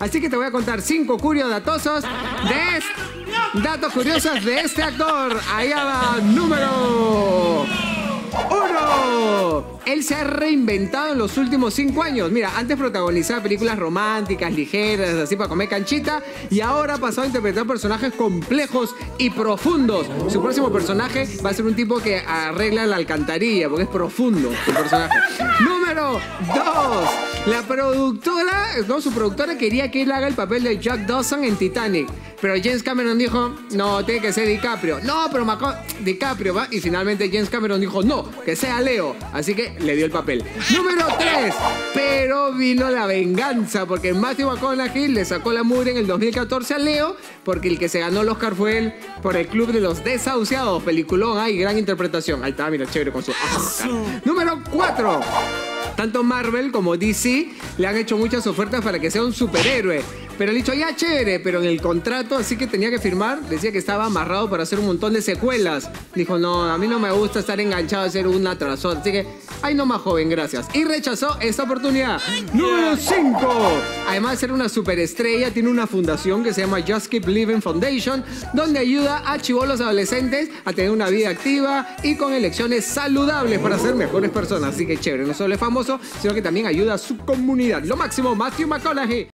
Así que te voy a contar 5 datos curiosos de este actor. Allá va, número 1. Él se ha reinventado en los últimos 5 años. Mira, antes protagonizaba películas románticas, ligeras, así para comer canchita, y ahora ha pasado a interpretar personajes complejos y profundos. Su próximo personaje va a ser un tipo que arregla la alcantarilla, porque es profundo su personaje. Número 2. La productora, no, su productora quería que él haga el papel de Jack Dawson en Titanic, pero James Cameron dijo, no, tiene que ser DiCaprio. No, pero DiCaprio, ¿va? Y finalmente James Cameron dijo, no, que sea Leo. Así que le dio el papel. Número 3. Pero vino la venganza, porque Matthew McConaughey le sacó la mugre en el 2014 a Leo, porque el que se ganó el Oscar fue él por El Club de los Desahuciados. Peliculón, hay gran interpretación. Ahí está, mira, chévere con su Oscar. Número 4. Tanto Marvel como DC le han hecho muchas ofertas para que sea un superhéroe. Pero le he dicho, ya chévere, pero en el contrato, así que tenía que firmar, decía que estaba amarrado para hacer un montón de secuelas. Dijo, no, a mí no me gusta estar enganchado a hacer una tras otra. Así que, ay, no más joven, gracias. Y rechazó esta oportunidad. Número 5. Además de ser una superestrella, tiene una fundación que se llama Just Keep Living Foundation, donde ayuda a chibolos adolescentes a tener una vida activa y con elecciones saludables para ser mejores personas. Así que chévere, no solo es famoso, sino que también ayuda a su comunidad. Lo máximo, Matthew McConaughey.